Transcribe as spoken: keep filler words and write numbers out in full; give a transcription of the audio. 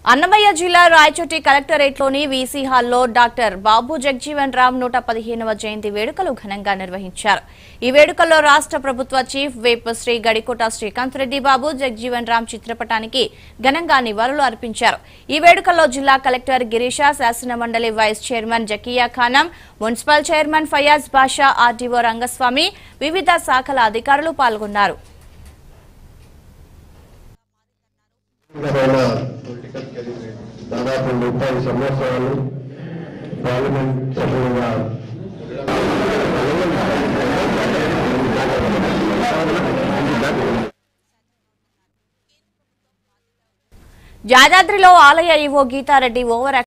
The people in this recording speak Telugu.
అన్నమయ్య జిల్లా రాయచోటి కలెక్టరేట్లోని వీసీ హాల్లో డాక్టర్ బాబు జగజీవన్ రామ్ నూట పదిహేనవ జయంతి వేడుకలు ఘనంగా నిర్వహించారు. ఈ వేడుకల్లో రాష్ట్ర ప్రభుత్వ చీఫ్ విప్ శ్రీ గడికోట శ్రీకాంత్ రెడ్డి బాబు జగజీవన్ రామ్ చిత్రపటానికి ఘనంగా నివాళులు అర్పించారు. ఈ వేడుకల్లో జిల్లా కలెక్టర్ గిరీష, శాసన మండలి vice chairman Zakia Khanam, municipal chairman Fayaz Basha, RDO Rangaswamy, వివిధ శాఖల అధికారులు పాల్గొన్నారు. దాదాపు ముప్పై సంవత్సరాలు పార్లమెంట్ సభ్యులుగా యాదాద్రిలో ఆలయ ఈవో గీతారెడ్డి ఓవర్